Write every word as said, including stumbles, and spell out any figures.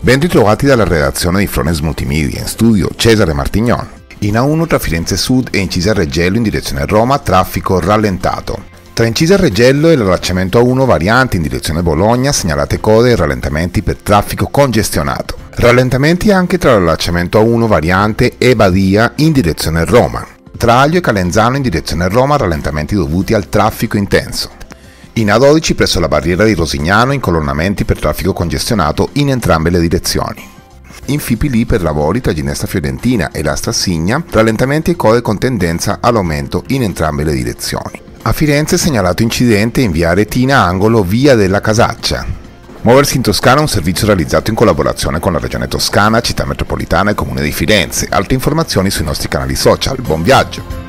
Ben ritrovati dalla redazione di Florence Multimedia, in studio Cesare Martignon. In A uno tra Firenze Sud e Incisa Reggello in direzione Roma, traffico rallentato. Tra Incisa Reggello e l'allacciamento A uno variante in direzione Bologna, segnalate code e rallentamenti per traffico congestionato. Rallentamenti anche tra l'allacciamento A uno variante e Badia in direzione Roma. Tra Aglio e Calenzano in direzione Roma, rallentamenti dovuti al traffico intenso. In A dodici presso la barriera di Rosignano, incolonnamenti per traffico congestionato in entrambe le direzioni. In Fipili per lavori tra Ginestra Fiorentina e la Strassigna, rallentamenti e code con tendenza all'aumento in entrambe le direzioni. A Firenze segnalato incidente in via Aretina, angolo via della Casaccia. Muoversi in Toscana è un servizio realizzato in collaborazione con la Regione Toscana, Città Metropolitana e Comune di Firenze. Altre informazioni sui nostri canali social. Buon viaggio!